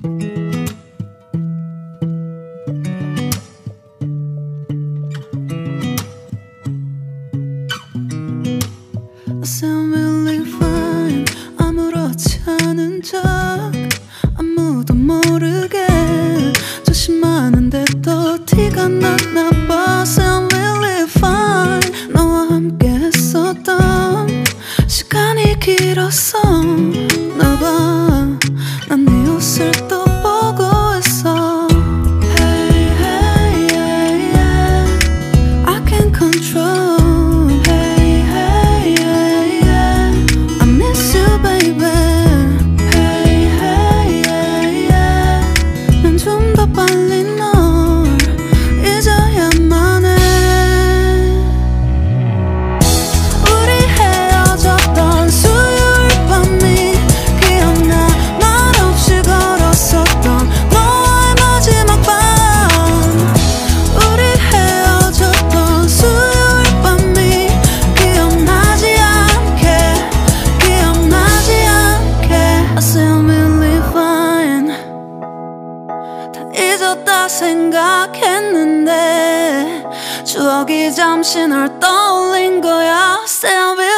I sound really fine. 아무렇지 않은 척 아무도 모르게 조심하는데 또 티가 났나 봐. Sound really fine. 너와 함께 했었던 시간이 길었어 나 봐. 난 네 옷을 또 보고 있어. Hey, hey, yeah, yeah. I can't control. 잊었다 생각했는데 추억이 잠시 널 떠올린 거야. Still